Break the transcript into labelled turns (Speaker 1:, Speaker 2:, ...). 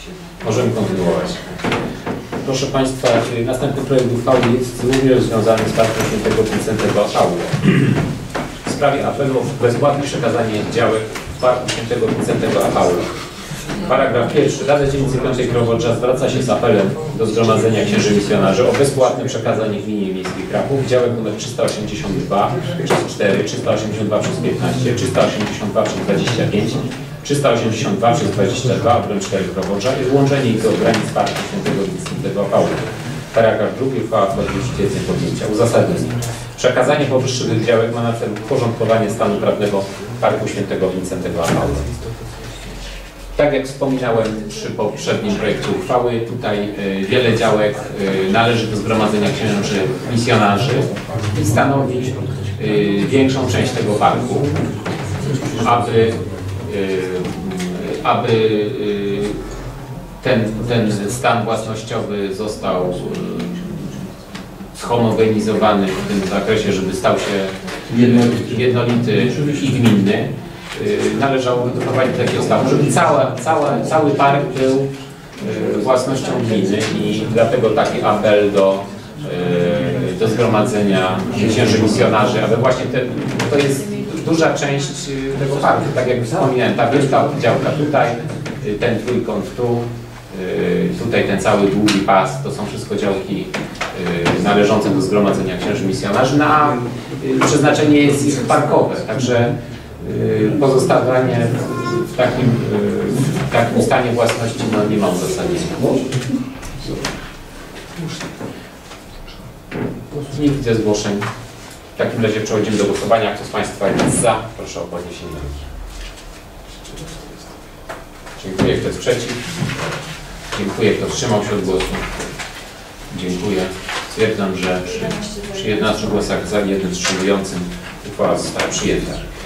Speaker 1: Możemy kontynuować. Proszę Państwa, następny projekt uchwały jest również związany z Parkiem Świętego Wincentego Paulo. W sprawie apelu o bezpłatne przekazanie działek w Parku Świętego Wincentego Paulo. Paragraf pierwszy. Rada Dzielnicy Piątej Krowodrza zwraca się z apelem do Zgromadzenia Księży Misjonarzy o bezpłatne przekazanie Gminie Miejskiej Kraków działek nr 382 przez 4, 382 przez 15, 382 przez 25, 382 przez 22 obręcz 4 Krowodrza i włączenie ich do granic Parku Świętego Wincentego Paulo. Paragraf drugi. Uchwała wchodzi w życie z dniem podjęcia. Uzasadnienie. Przekazanie powyższych działek ma na celu uporządkowanie stanu prawnego Parku Świętego Wincentego Paulo. Tak jak wspominałem przy poprzednim projekcie uchwały, tutaj wiele działek należy do Zgromadzenia Księży Misjonarzy i stanowi większą część tego parku, aby ten stan własnościowy został zhomogenizowany w tym zakresie, żeby stał się jednolity i gminny. Należałoby doprowadzić do takiego stanu, żeby cały park był własnością gminy i dlatego taki apel do Zgromadzenia Księży Misjonarzy, aby właśnie to jest duża część tego parku, tak jak wspomniałem, ta wielka działka tutaj, ten trójkąt tu, tutaj ten cały długi pas, to są wszystko działki należące do Zgromadzenia Księży Misjonarzy, a przeznaczenie jest ich parkowe, także pozostawanie w takim stanie własności nie ma uzasadnienia. Nie widzę zgłoszeń. W takim razie przechodzimy do głosowania. Kto z Państwa jest za? Proszę o podniesienie ręki. Dziękuję. Kto jest przeciw? Dziękuję. Kto wstrzymał się od głosu? Dziękuję. Stwierdzam, że przy 11 głosach za i 1 wstrzymującym uchwała została przyjęta.